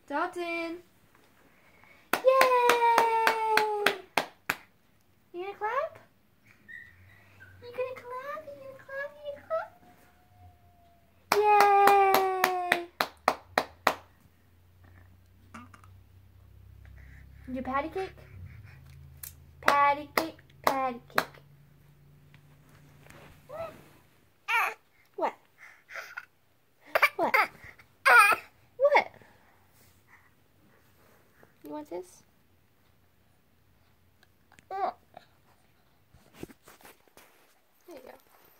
Dalton. Yay! You gonna clap? You gonna clap? You gonna clap? You gonna clap? Yay! Your patty cake? Patty cake, patty cake. What? What? What? You want this? There you go.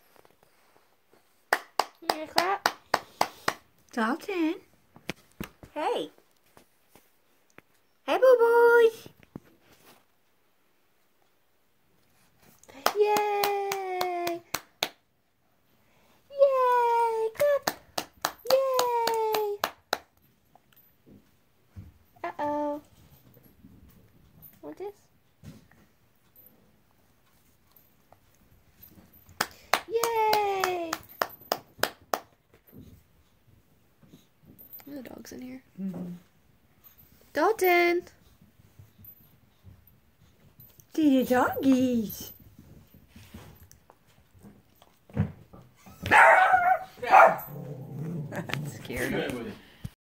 You gonna clap? Dalton. Hey. Hey, boo-boys. Yay! Yay! Clap! Yay! Uh-oh. Want this? Yay! The dog's in here. Dalton! See the doggies. Scared him.